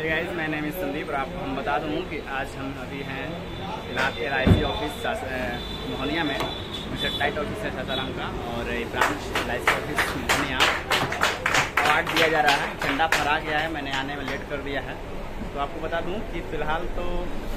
Guys, मैं name Sandeep और आपको हम बता दूं कि आज हम अभी हैं फिलहाल LIC ऑफिस मोहनिया में। सेटेलाइट ऑफिस है सासाराम का और ये branch LIC office Mohania. Award दिया जा रहा है, झंडा फहरा गया है, मैंने आने में लेट कर दिया है। तो आपको बता दूं कि फ़िलहाल तो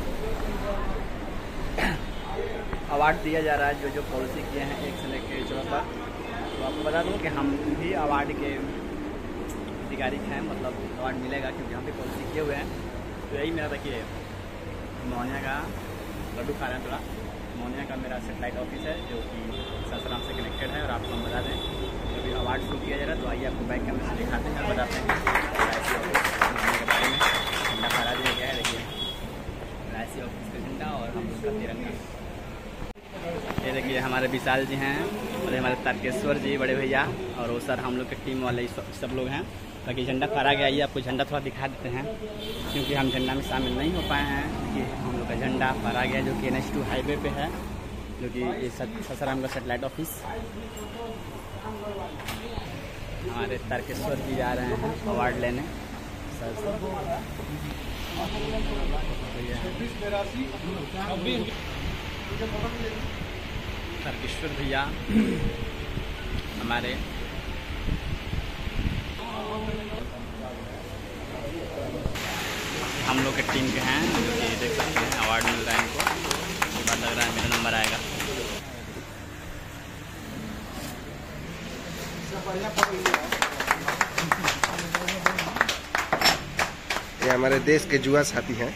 अवार्ड दिया जा रहा है जो पॉलिसी किए हैं 1 से लेकर 14 तक। तो आपको बता दूं कि हम भी अवार्ड के अधिकारी हैं, मतलब अवार्ड मिलेगा क्योंकि हम भी पॉलिसी किए हुए हैं। तो यही मेरा देखिए मोहनिया का लड्डू खा रहे हैं थोड़ा। मोहनिया का मेरा सेटेलाइट ऑफिस है जो कि सासाराम से कनेक्टेड है। और आपको हम बता दें अभी अवार्ड शुरू किया जा रहा है, तो आइए आपको बैक कैमरे से दिखाते हैं और बताते हैं LIC ऑफिस के बारे में। झंडा फहरा दिया गया है, देखिए LIC ऑफिस का झंडा और हम लोग का तिरंगा। ये देखिए हमारे विशाल जी हैं और हमारे तारकेश्वर जी बड़े भैया और वो सर हम लोग के टीम वाले सब लोग हैं। बाकी झंडा फहरा गया, ये आपको झंडा थोड़ा दिखा देते हैं क्योंकि हम झंडा में शामिल नहीं हो पाए हैं। कि हम लोग का झंडा फहरा गया जो कि NH2 हाईवे पे है, जो कि ये सासाराम का सेटेलाइट ऑफिस। हमारे तारकेश्वर जी जा रहे हैं अवार्ड लेने सर से। तारकेश्वर भैया हमारे हम लोग के टीम के हैं, जो कि देख सकते हैं अवार्ड मिल रहा है इनको। ये बात लग रहा है मेरा नंबर आएगा। ये हमारे देश के जुआ साथी हैं।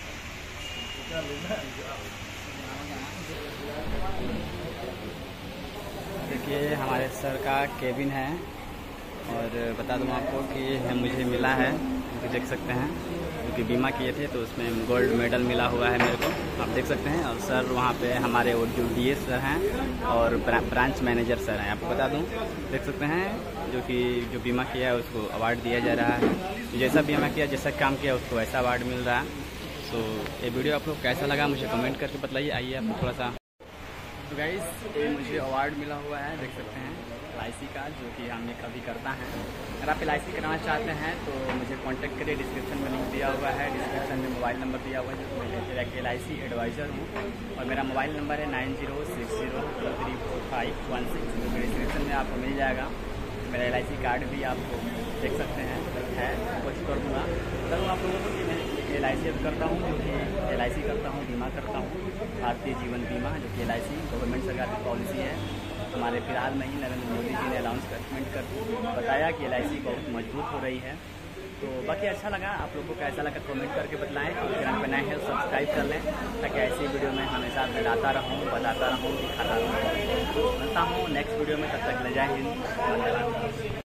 देखिए हमारे सर का केबिन है और बता दूं आपको कि ये मुझे मिला है, जो देख सकते हैं, क्योंकि बीमा किए थे तो उसमें गोल्ड मेडल मिला हुआ है मेरे को, आप देख सकते हैं। और सर वहाँ पे हमारे वो जो DS सर हैं और ब्रांच मैनेजर सर हैं, आपको बता दूं देख सकते हैं, जो कि जो बीमा किया है उसको अवार्ड दिया जा रहा है। जैसा बीमा किया, जैसा काम किया उसको वैसा अवार्ड मिल रहा है। तो ये वीडियो आप लोग कैसा लगा मुझे कमेंट करके बताइए। आइए आपको थोड़ा सा। तो गाइस, ये मुझे अवार्ड मिला हुआ है, देख सकते हैं LIC का, जो कि हम ये कभी करता है। अगर आप LIC कराना चाहते हैं तो मुझे कांटेक्ट करिए, डिस्क्रिप्शन में लिंक दिया हुआ है, डिस्क्रिप्शन में मोबाइल नंबर दिया हुआ है, जो मैं LIC एडवाइज़र हूँ और मेरा मोबाइल नंबर है 9060234516, जो कि डिस्क्रिप्शन में आपको मिल जाएगा। मेरा LIC कार्ड भी आपको देख सकते हैं है, पोस्ट कर दूँगा। करूँ आप लोगों को कि मैं LIC करता हूँ, जो कि LIC करता हूँ, बीमा करता हूँ, भारतीय जीवन बीमा, जो कि LIC गवर्नमेंट सरकार की पॉलिसी है। हमारे फिलहाल में ही नरेंद्र मोदी जी ने अनाउंसमेंट कर बताया कि LIC बहुत मजबूत हो रही है। तो बाकी अच्छा लगा, आप लोगों को कैसा लगा कमेंट करके बताएं। और चैनल पर नए हैं तो सब्सक्राइब कर लें, ताकि ऐसी वीडियो में हमेशा मिलाता रहूँ, बताता रहूँ, दिखाता रहूँ। मिलता हूँ नेक्स्ट वीडियो में, तब तक ले जय हिंद, धन्यवाद।